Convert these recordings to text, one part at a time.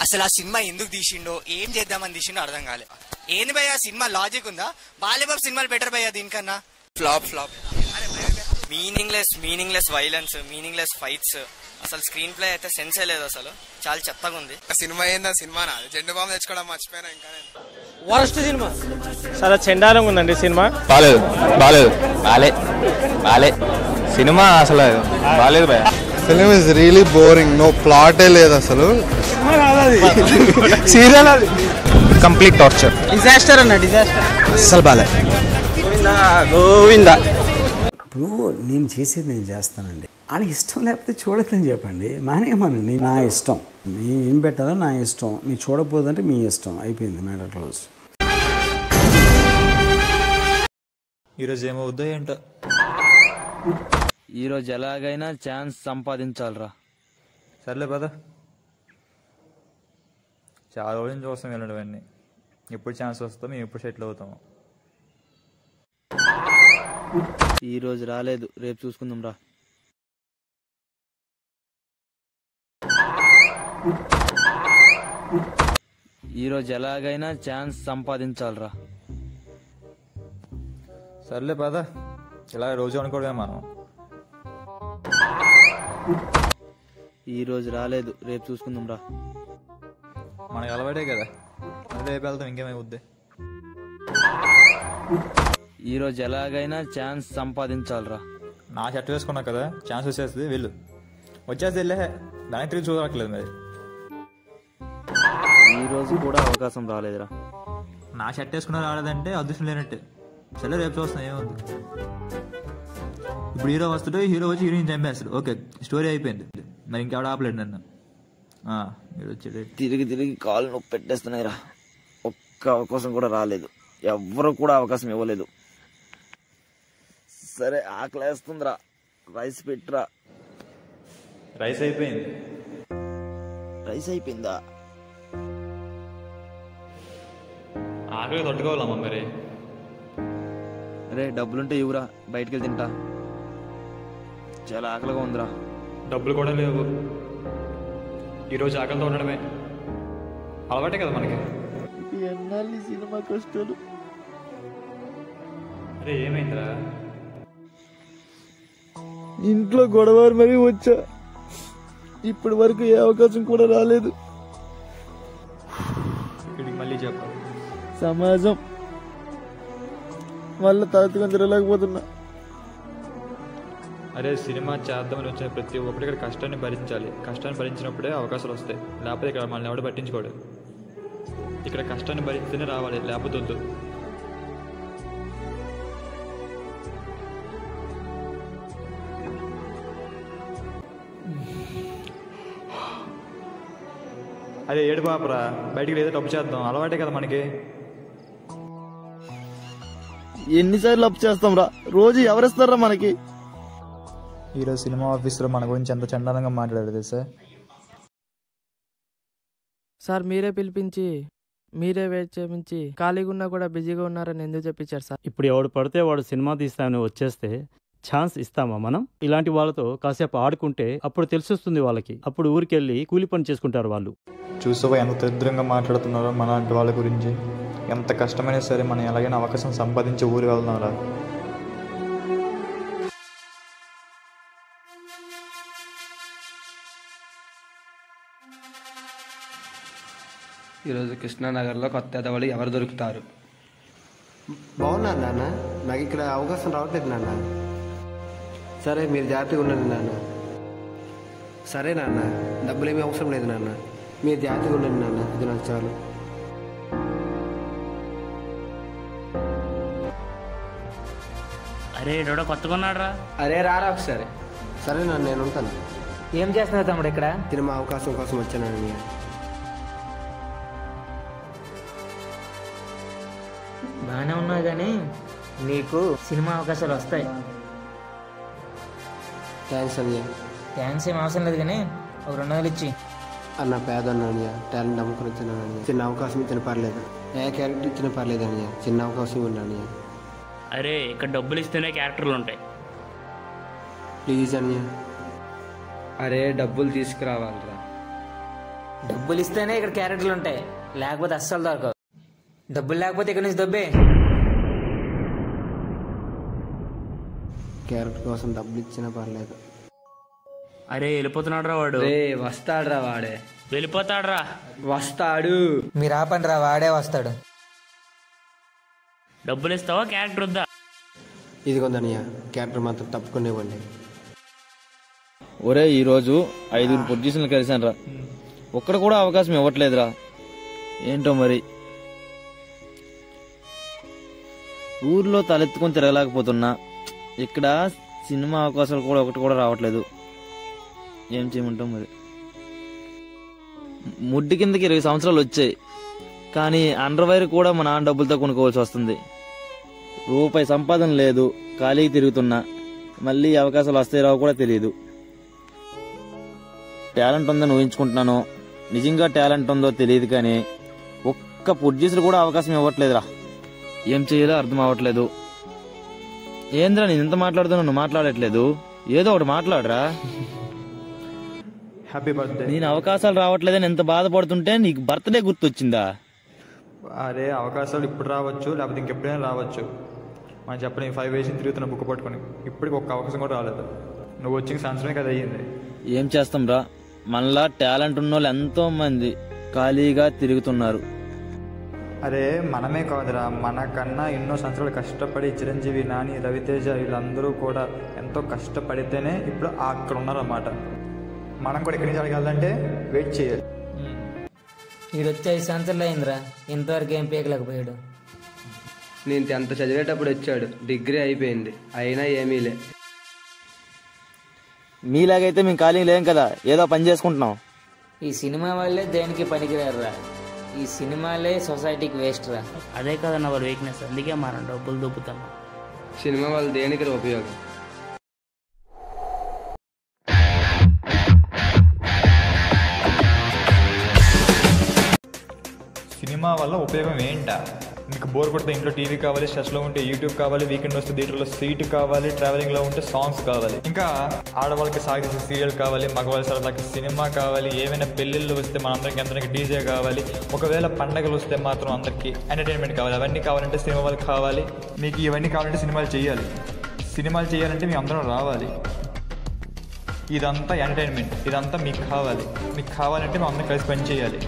అసలు ఆ సినిమా ఎందుకు తీసిండో ఏం చేద్దామని తీసిండో అర్థం కాలే. ఏంది భయ్య సినిమా లాజిక్ ఉందా? బాలీబాబు సినిమాలు బెటర్ భయ్య దీనికన్నా. Flop meaningless violence, meaningless fights, అసలు స్క్రీన్ ప్లే అయితే సెన్సే లేదు, అసలు చాలా చెత్తగా ఉంది. సినిమా ఏందా? సినిమానా? జెండు బాంబు తెచ్చుకోవడం మర్చిపోయినా. ఇంకా వరస్ట్ సినిమా, చాలా చెండాలంగా ఉందండి సినిమా. బాలే సినిమా అసలు బాలేదు భయ. Film is really boring, no ప్లాటే లేదు అసలు. సీరియల్ అది కంప్లీట్ టార్చర్, డిజాస్టర్ అన్న డిజాస్టర్. అసలు బాలే. గోవిందా. ఇప్పుడు నేను చేసేది నేను చేస్తానండి, అని ఇష్టం లేకపోతే చూడకని చెప్పండి, మానేయమనండి. నా ఇష్టం, మీ ఏం పెట్టాలో నా ఇష్టం, మీరు చూడకపోదంటే మీ ఇష్టం, అయిపోయింది, మ్యాటర్ క్లోజ్. ఈరోజు ఏమవుద్దో ఏంటో. ఈరోజు ఎలాగైనా ఛాన్స్ సంపాదించాలరా. సర్లే పద, చాలా రోజులు చూస్తాం వెళ్ళడవన్నీ. ఎప్పుడు ఛాన్స్ వస్తాం, మేము ఎప్పుడు సెటిల్ అవుతాము. ఈరోజు రాలేదు, రేపు చూసుకుందాం రా. ఈరోజు ఎలాగైనా ఛాన్స్ సంపాదించాలరా. సర్లే పద, ఇలా రోజు అనుకోవడమే మనం. ఈరోజు రాలేదు, రేపు చూసుకుందాం రా. మనకు అలవాటే కదా, రేపు వెళ్తాం, ఇంకేమైపోద్ది. ఈరోజు ఎలాగైనా ఛాన్స్ సంపాదించాలరా. నా షర్ట్ వేసుకున్నా కదా, ఛాన్స్ వచ్చేస్తుంది, వెళ్ళు. వచ్చేసి వెళ్ళే, దానికి తిరిగి చూడట్లేదు మరి. ఈరోజు కూడా అవకాశం రాలేదురా. నా షర్ట్ వేసుకున్నా రాలేదంటే అదృష్టం లేనట్టే. సరే రేపు చూస్తాం, ఏముంది. ఇప్పుడు హీరో వస్తాడు, హీరో వచ్చి హీరోయిన్ చంపేస్తాడు, ఓకే స్టోరీ అయిపోయింది. మరి ఇంకెవడ ఆపలేడు నన్ను. మీరు వచ్చాడు. తిరిగి కాళ్ళు నొప్పి పెట్టేస్తున్నాయిరా. ఒక్క అవకాశం కూడా రాలేదు, ఎవ్వరు కూడా అవకాశం ఇవ్వలేదు. సరే ఆకలేస్తుందిరా, రైస్ పెట్టురా. రైస్ అయిపోయింది. రైస్ అయిపోయిందా? ఆకలి తట్టుకోవాలమ్మా మరి. అరే డబ్బులుంటే ఇవ్వరా, బయటికి వెళ్ళి తింటా. చాలా ఆకలిగా ఉందిరా. డబ్బులు కూడా లేవు. ఈరోజు ఆకలితో ఉండడమే అలవాటే కదా మనకి. ఎన్నాళ్ళు సినిమా కష్టాలు. అరే ఏమైందిరా? ఇంట్లో గొడవ మరీ వచ్చా, ఇప్పటి వరకు ఏ అవకాశం కూడా రాలేదు. ఇక్కడికి మళ్ళీ చెప్ప. సమాజం వల్ల తాతగా తిరగలేకపోతున్నా. అరే సినిమా చేద్దామని వచ్చిన ప్రతి ఒక్కటి ఇక్కడ కష్టాన్ని భరించాలి. కష్టాన్ని భరించినప్పుడే అవకాశాలు వస్తాయి, లేకపోతే ఇక్కడ మనల్ని ఎవడు పట్టించుకోడు. ఇక్కడ కష్టాన్ని భరిస్తేనే రావాలి, లేకపోతే వద్దు. అదే ఏడు పాపరా, బయటికి లేదా డబ్బు చేద్దాం, అలవాటే కదా మనకి. ఎన్నిసార్లు అప్పు చేస్తాం రా, రోజు ఎవరిస్తారా మనకి. ఈరోజు సినిమా ఆఫీస్లో మన గురించి ఎంత చండాలంగా మాట్లాడారు సార్. సార్ మీరే పిలిపించి మీరే వెయిట్ చేయించి ఖాళీగా ఉన్నా కూడా బిజీగా ఉన్నారని ఎందుకు చెప్పించారు సార్? ఇప్పుడు ఎవడు పడితే వాడు సినిమా తీస్తామని వచ్చేస్తే ఛాన్స్ ఇస్తామా మనం? ఇలాంటి వాళ్ళతో కాసేపు ఆడుకుంటే అప్పుడు తెలిసొస్తుంది వాళ్ళకి. అప్పుడు ఊరికెళ్ళి కూలి పని చేసుకుంటారు వాళ్ళు. చూసావా ఎంత దరిద్రంగా మాట్లాడుతున్నారో మన లాంటి వాళ్ళ గురించి. ఎంత కష్టమైనా సరే మనం ఎలాగైనా అవకాశం సంపాదించి ఊరు వెళ్తున్నారా. ఈరోజు కృష్ణానగర్లో కొత్త ఎదవలు ఎవరు దొరుకుతారు? బాగున్నాను నాన్న, నాకు ఇక్కడ అవకాశం రావట్లేదు నాన్న. సరే మీరు జాగ్రత్తగా ఉండండి నాన్న. సరే నాన్న, డబ్బులేమీ అవసరం లేదు నాన్న, మీరు జాగ్రత్తగా ఉండండి నాన్న, ఇది నాకు చాలు. అరే డోడో కొత్తగా ఉన్నాడు రా. అరే రారా ఒకసారి. సరే నాన్న, నేను ఉంటాను. ఏం చేస్తున్నావు తమ్ముడు ఇక్కడ? సినిమా అవకాశం కోసం వచ్చాను. బాగానే ఉన్నావు కానీ నీకు సినిమా అవకాశాలు వస్తాయి. థ్యాంక్స్ అన్నయ్య. థ్యాంక్స్ ఏం అవసరం లేదు కానీ ఒక 200 ఇచ్చి. అన్న పేద అన్నయ్య, టాలెంట్ నమ్ముకుని వచ్చాను అన్నయ్య. చిన్న అవకాశం ఇచ్చిన పర్లేదు, ఏ క్యారెక్టర్ ఇచ్చిన పర్లేదు అన్నయ్య, చిన్న అవకాశం ఇవ్వండి అన్నయ్య. అరే ఇక్కడ డబ్బులు ఇస్తేనే క్యారెక్టర్లు ఉంటాయి. ప్లీజ్ అన్నయ్య. అరే డబ్బులు తీసుకురావాలిరా. డబ్బులు ఇస్తేనే ఇక్కడ క్యారెక్టర్లు ఉంటాయి, లేకపోతే అస్సలు దొరకవు. డబ్బులు లేకపోతే ఇక్కడ నుంచి దొబ్బే. క్యారెక్టర్ కోసం డబ్బులు ఇచ్చినా పర్లేదు. అరే వెళ్ళిపోతున్నాడు రా వాడు. వస్తాడురా వాడే. వెళ్ళిపోతాడురా. వస్తాడు. మీరు ఆపండి రా, వాడే వస్తాడు. డబ్బులు ఇస్తావా క్యారెక్టర్ వద్దా? ఇది కొందనియ క్యారెక్టర్ మాత్రం తప్పుకునేవ్వండి. ఒరే ఈరోజు 5 పొజిషన్లు కలిసాను రా, ఒక్కడ కూడా అవకాశం ఇవ్వట్లేదురా. ఏంటో మరి ఊర్లో తలెత్తుకొని తిరగలేకపోతున్నా, ఇక్కడ సినిమా అవకాశాలు కూడా ఒకటి కూడా రావట్లేదు. ఏం చేయమంటాం మరి. ముడ్డి కిందకి 20 సంవత్సరాలు వచ్చాయి, కానీ అండర్వైర్ కూడా మా నాన్న డబ్బులతో కొనుక్కోవాల్సి వస్తుంది. రూపాయి సంపాదన లేదు, ఖాళీకి తిరుగుతున్నా. మళ్ళీ అవకాశాలు వస్తాయి రావు కూడా తెలియదు. టాలెంట్ ఉందని ఊహించుకుంటున్నాను, నిజంగా టాలెంట్ ఉందో తెలియదు, కానీ ఒక్క ప్రొడ్యూసర్ కూడా అవకాశం ఇవ్వట్లేదురా. ఏం చేయాలో అర్థం అవ్వట్లేదు. ఏంద్రా నేను ఎంత మాట్లాడుతున్నా నువ్వు మాట్లాడట్లేదు, ఏదో ఒకటి మాట్లాడరా. Happy birthday. నేను అవకాశాలు రావట్లేదని ఎంత బాధపడుతుంటే నీకు బర్త్డే గుర్తొచ్చిందా? అరే అవకాశాలు ఇప్పుడు రావచ్చు, లేకపోతే ఇంకెప్పుడైనా రావచ్చు. మనం చెప్పలేం. 5 వేసి తిరుగుతున్న బుక్ పట్టుకొని ఇప్పటికి ఒక్క అవకాశం కూడా రాలేదు. నువ్వు వచ్చిన సంవత్సరమే కదా అయ్యింది. ఏం చేస్తాం రా, మనలా టాలెంట్ ఉన్న వాళ్ళు ఎంతో మంది ఖాళీగా తిరుగుతున్నారు. అరే మనమే కాదురా, మనకన్నా ఎన్నో సంవత్సరాలు కష్టపడి చిరంజీవి, నాని, రవితేజ వీళ్ళందరూ కూడా ఎంతో కష్టపడితేనే ఇప్పుడు అక్కడ ఉన్నారన్నమాట. మనం కూడా ఎక్కడి నుంచి అడగాలంటే వెయిట్ చేయాలి. వీడొచ్చి 5 సంవత్సరాలు అయిందిరా, ఇంతవరకు ఏం పీకలేకపోయాడు. నేను 10th చదివేటప్పుడు వచ్చాడు, డిగ్రీ అయిపోయింది, అయినా ఏమీ లే. మీలాగైతే మేము ఖాళీ లేం కదా, ఏదో పని చేసుకుంటున్నాం. ఈ సినిమా వాళ్ళే దేనికి పనికిరారురా, ఈ సినిమాలే సొసైటీకి వేస్ట్ రా. అదే కదన్న వాళ్ళ వీక్నెస్, అందుకే మనం డబ్బులు దొబ్బుతున్నాం. సినిమా వాళ్ళు దేనికి ఉపయోగం? సినిమా వల్ల ఉపయోగం ఏంటా? మీకు బోర్ కొడితే ఇంట్లో టీవీ కావాలి, స్ట్రెస్లో ఉంటే యూట్యూబ్ కావాలి, వీకెండ్ వస్తే థియేటర్లో సీట్ కావాలి, ట్రావెలింగ్లో ఉంటే సాంగ్స్ కావాలి, ఇంకా ఆడవాళ్ళకి సాగేసే సీరియల్ కావాలి, మగవాళ్ళ సరదాకి సినిమా కావాలి, ఏమైనా పెళ్ళిళ్ళు వస్తే మనందరికి అందరికి డీజే కావాలి, ఒకవేళ పండగలు వస్తే మాత్రం అందరికీ ఎంటర్టైన్మెంట్ కావాలి. అవన్నీ కావాలంటే సినిమా వాళ్ళకి కావాలి. మీకు ఇవన్నీ కావాలంటే సినిమాలు చేయాలి. సినిమాలు చేయాలంటే మీ అందరం రావాలి. ఇదంతా ఎంటర్టైన్మెంట్, ఇదంతా మీకు కావాలి. మీకు కావాలంటే మేము అందరం కలిసి పని చేయాలి.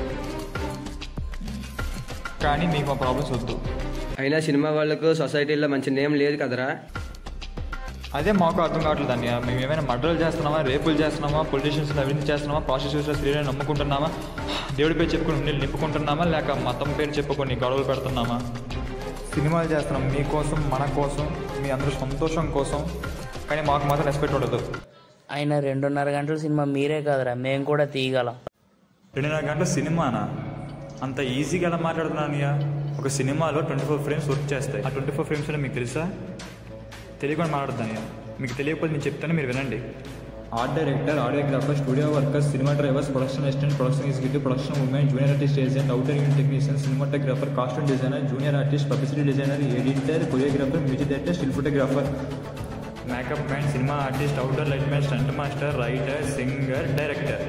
కానీ మీకు మా ప్రాబ్లమ్స్ వద్దు. అయినా సినిమా వాళ్ళకు సొసైటీలో మంచి నేమ్ లేదు కదరా. అదే మాకు అర్థం కావట్లేదు అన్నయ్య. మేము ఏమైనా మర్డర్లు చేస్తున్నామా, రేపులు చేస్తున్నామా, పొలిటీషియన్స్ అభివృద్ధి చేస్తున్నామా, ప్రాస్టిట్యూట్స్ స్త్రీలను నమ్ముకుంటున్నామా, దేవుడి పేరు చెప్పుకొని నీళ్ళు నింపుకుంటున్నామా, లేక మతం పేరు చెప్పుకొని గొడవలు పెడుతున్నామా? సినిమాలు చేస్తున్నాం మీకోసం, మన కోసం, మీ అందరూ సంతోషం కోసం. కానీ మాకు మాత్రం రెస్పెక్ట్ ఉండదు. అయినా 2.5 గంటల సినిమా మీరే కాదురా, మేము కూడా తీయగలం. 2.5 గంటల సినిమానా? అంత ఈజీగా ఎలా మాట్లాడుతున్నానయ్యా? ఒక సినిమాలో 24 ఫ్రేమ్స్ వర్క్ చేస్తాయి. ఆ 24 ఫ్రేమ్స్ అని మీకు తెలుసా? తెలియకుండా మాట్లాడుతానయ్యా. మీకు తెలియకపోతే నేను చెప్తాను, మీరు వినండి. Art director, audiographer, studio workers, cinema drivers, production assistant, production executive, production women, junior artist agent, outer unit technician, cinematographer, costume designer, junior artist, publicity designer, editor, choreographer, music director, still photographer, makeup man, cinema artist, outdoor light man, stunt master, writer, singer, director.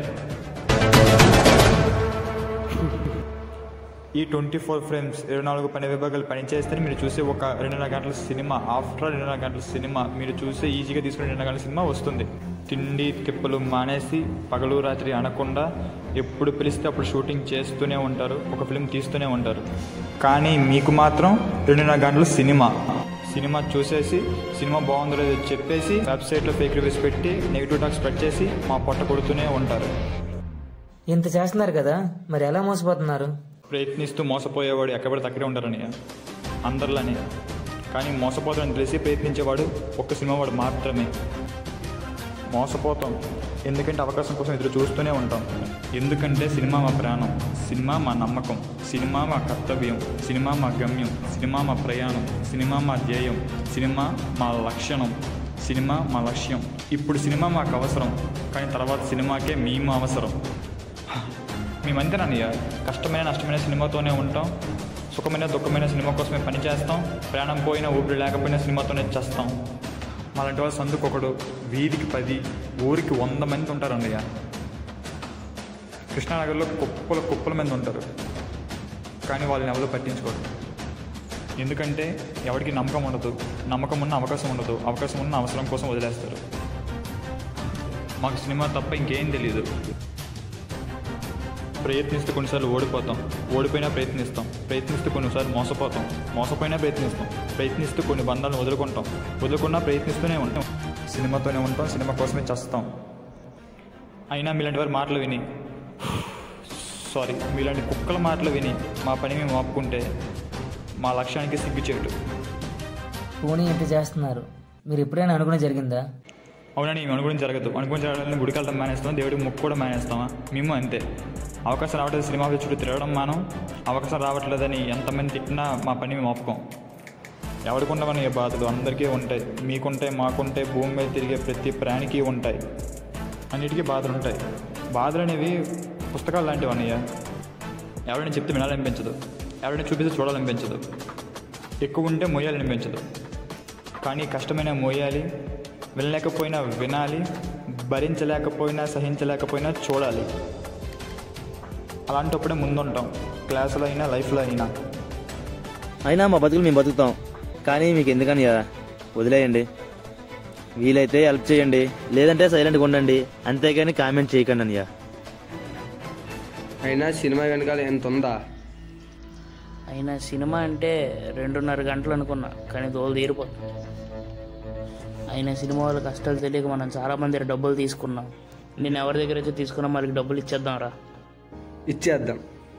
ఈ 24 frames 24 పని విభాగాలు పనిచేస్తే మీరు చూసే ఒక 2.5 గంటల cinema, after 2.5 గంటల cinema, మీరు చూసే ఈజీగా తీసుకునే 2.5 గంటల సినిమా వస్తుంది. తిండి తిప్పలు మానేసి పగలు రాత్రి అనకుండా ఎప్పుడు పిలిస్తే అప్పుడు షూటింగ్ చేస్తూనే ఉంటారు, ఒక ఫిల్మ్ తీస్తూనే ఉంటారు. కానీ మీకు మాత్రం 2.5 గంటల సినిమా చూసేసి సినిమా బాగుందో లేదో చెప్పేసి వెబ్సైట్లో ఫేక్ రివ్యూస్ పెట్టి నెగిటివ్ టాక్ స్ప్రెడ్ చేసి మా పొట్ట కొడుతూనే ఉంటారు. ఇంత చేస్తున్నారు కదా, మరి ఎలా మోసపోతున్నారు? ప్రయత్నిస్తూ మోసపోయేవాడు ఎక్కబడితే అక్కడే ఉంటారని అందరిలోనే. కానీ మోసపోతాడని తెలిసి ప్రయత్నించేవాడు ఒక్క సినిమా వాడు మాత్రమే. మోసపోతాం ఎందుకంటే అవకాశం కోసం ఎదురు చూస్తూనే ఉంటాం. ఎందుకంటే సినిమా మా ప్రాణం, సినిమా మా నమ్మకం, సినిమా మా కర్తవ్యం, సినిమా మా గమ్యం, సినిమా మా ప్రయాణం, సినిమా మా ధ్యేయం, సినిమా మా లక్షణం, సినిమా మా లక్ష్యం. ఇప్పుడు సినిమా మాకు అవసరం, కానీ తర్వాత సినిమాకే మేము అవసరం. మేమంతేనయ్యా, కష్టమైన నష్టమైన సినిమాతోనే ఉంటాం, సుఖమైన దుఃఖమైన సినిమా కోసమే పనిచేస్తాం, ప్రాణం పోయినా ఊపిరి లేకపోయినా సినిమాతోనే చేస్తాం. మాలాంటి వాళ్ళు సందుకు ఒకడు, వీధికి 10, ఊరికి 100 మంది ఉంటారు అన్నయ్య. కృష్ణానగర్లో కుప్పల మంది ఉంటారు, కానీ వాళ్ళని ఎవరో పట్టించుకోరు. ఎందుకంటే ఎవరికి నమ్మకం ఉండదు, నమ్మకం ఉన్న అవకాశం ఉండదు, అవకాశం ఉన్న అవసరం కోసం వదిలేస్తారు. మాకు సినిమా తప్ప ఇంకేం తెలియదు. ప్రయత్నిస్తే కొన్నిసార్లు ఓడిపోతాం, ఓడిపోయినా ప్రయత్నిస్తాం, ప్రయత్నిస్తే కొన్నిసార్లు మోసపోయినా ప్రయత్నిస్తాం, ప్రయత్నిస్తూ కొన్ని బంధాలను వదులుకున్నా ప్రయత్నిస్తూనే ఉంటాం. సినిమాతోనే ఉంటాం, సినిమా కోసమే చేస్తాం. అయినా మీలాంటి వారి మాటలు విని మీలాంటి కుక్కల మాటలు విని మా పని మేము ఆపుకుంటే మా లక్ష్యానికి సిగ్గుచేటు. పోనీ ఎంత చేస్తున్నారు, మీరు ఎప్పుడైనా అనుకునే జరిగిందా? అవునండి, మేము అనుకుని జరగదు. అనుకుని జరగాలని గుడికి వెళ్ళడం మానేస్తాం, దేవుడికి మొక్కు కూడా మానేస్తామా? మేము అంతే. అవకాశం రావట్లేదు సినిమా చుట్టూ తిరగడం మానం, అవకాశం రావట్లేదని ఎంతమంది తిట్టినా మా పని మేము ఆపుకోం. ఎవరికి ఉండవని ఏ బాధలు అందరికీ ఉంటాయి, మీకుంటాయి, మాకుంటాయి, భూమి మీద తిరిగే ప్రతి ప్రాణికి ఉంటాయి, అన్నిటికీ బాధలు ఉంటాయి. బాధలు అనేవి పుస్తకాలు లాంటివి అన్నయ్య. ఎవరైనా చెప్తే వినాలనిపించదు, ఎవరైనా చూపిస్తే చూడాలనిపించదు, ఎక్కువ ఉంటే మోయాలనిపించదు. కానీ కష్టమైన మోయాలి, వినలేకపోయినా వినాలి, భరించలేకపోయినా సహించలేకపోయినా చూడాలి. అలాంటప్పుడే ముందుంటాం, క్లాసులో అయినా లైఫ్లో అయినా మా బతుకులు మేము బతుకుతాం. కానీ మీకు ఎందుకని వదిలేయండి. వీలైతే హెల్ప్ చేయండి, లేదంటే సైలెంట్గా ఉండండి, అంతేగాని కామెంట్ చేయకండి అన్నయ్య. అయినా సినిమా వెనకాల ఎంత ఉందా? అయినా సినిమా అంటే 2.5 గంటలు అనుకున్నా, కానీ తోలు తీరిపోతుంది. అయినా సినిమా వాళ్ళ కష్టాలు తెలియక మనం చాలామంది డబ్బులు తీసుకున్నాం. నేను ఎవరి దగ్గర అయితే తీసుకున్నా వాళ్ళకి డబ్బులు ఇచ్చేద్దాం రా. ఇచ్చేద్దాం.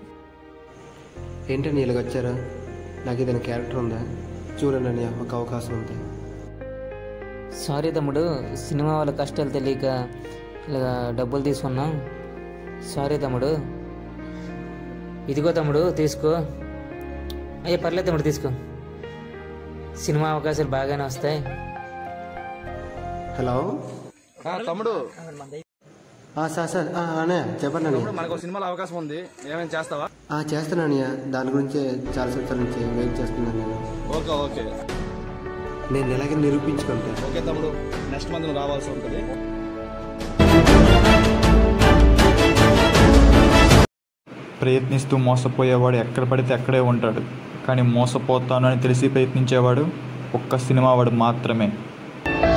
ఏంటని ఇలాగ వచ్చారా? నాకు ఏదైనా క్యారెక్టర్ ఉందా? చూడండి అని ఒక అవకాశం ఉంది. సారీ తమ్ముడు, సినిమా వాళ్ళ కష్టాలు తెలియక ఇలా డబ్బులు తీసుకున్నాం. సారీ తమ్ముడు. ఇదిగో తమ్ముడు తీసుకో. అయ్యే పర్లేదు తమ్ముడు తీసుకో, సినిమా అవకాశాలు బాగానే వస్తాయి. హలో తమ్ముడు. సార్ అన్నయ్య చెప్పండి అన్నయ్య. మనకు సినిమాలో అవకాశం ఉంది, ఏమైనా చేస్తావా? చేస్తాను అన్నయ్య, దాని గురించి చాలా సంవత్సరాల నుంచి వెయిట్ చేస్తున్నాను నేను. ఓకే నేను ఎలాగే నిరూపించుకుంటాను. ఓకే తమ్ముడు, నెక్స్ట్ మంత్ నువ్వు రావాల్సి ఉంటుంది. ప్రయత్నిస్తూ మోసపోయేవాడు ఎక్కడ పడితే అక్కడే ఉంటాడు, కానీ మోసపోతానని తెలిసి ప్రయత్నించేవాడు ఒక్క సినిమా వాడు మాత్రమే.